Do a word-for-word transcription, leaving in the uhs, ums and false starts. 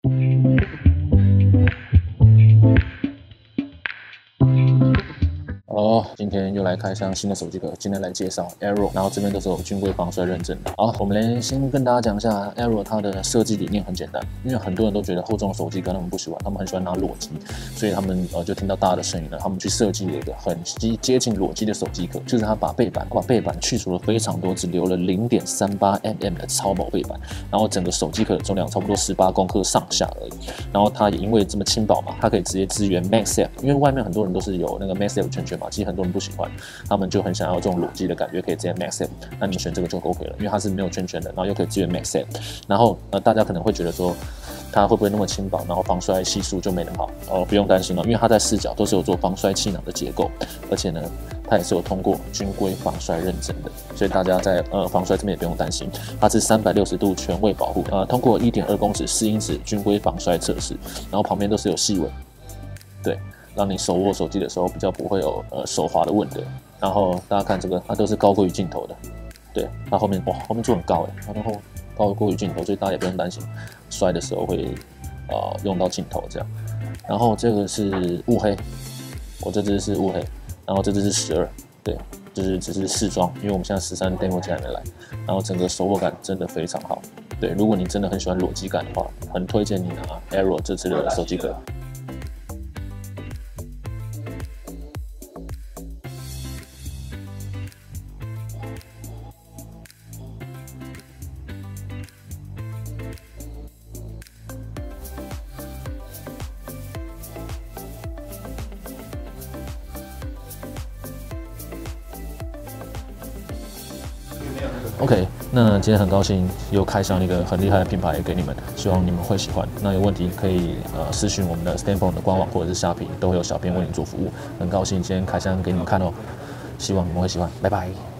哦，今天又来开箱新的手机壳，今天来介绍 Aero， 然后这边都是有军规防摔认证的。好，我们来先跟大家讲一下 Aero 它的设计理念很简单，因为很多人都觉得厚重的手机壳他们不喜欢，他们很喜欢拿裸机，所以他们呃就听到大家的声音了，他们去设计了一个很接接近裸机的手机壳，就是它把背板把背板去除了非常多，只留了 零点三八 毫米 的超薄背板，然后整个手机壳的重量差不多十八公克上下而已。然后它也因为这么轻薄嘛，它可以直接支援 MagSafe， 因为外面很多人都是有那个 MagSafe 圈圈嘛。其实很多人不喜欢，他们就很想要这种裸机的感觉，可以直接 MagSafe。那你们选这个就 OK 了，因为它是没有圈圈的，然后又可以支援 MagSafe。然后呃，大家可能会觉得说，它会不会那么轻薄，然后防摔系数就没那么好？哦，不用担心了，因为它在四角都是有做防摔气囊的结构，而且呢，它也是有通过军规防摔认证的，所以大家在呃防摔这边也不用担心。它是三百六十度全位保护，呃，通过 一点二公尺四英尺军规防摔测试，然后旁边都是有细纹，对。让你手握手机的时候比较不会有呃手滑的问题。然后大家看这个，它都是高过于镜头的，对，它后面哇后面做很高哎，然后高过于镜头，所以大家也不用担心摔的时候会呃用到镜头这样。然后这个是雾黑，我这只是雾黑，然后这只是十二，对，就是只是试装，因为我们现在十三 demo 机还没来。然后整个手握感真的非常好，对，如果你真的很喜欢裸机感的话，很推荐你拿 Aero 这次的手机壳。OK， 那今天很高兴又开箱了一个很厉害的品牌给你们，希望你们会喜欢。那有问题可以呃私讯我们的 Stanphone 的官网或者是虾皮，都会有小编为你做服务。很高兴今天开箱给你们看哦，希望你们会喜欢，拜拜。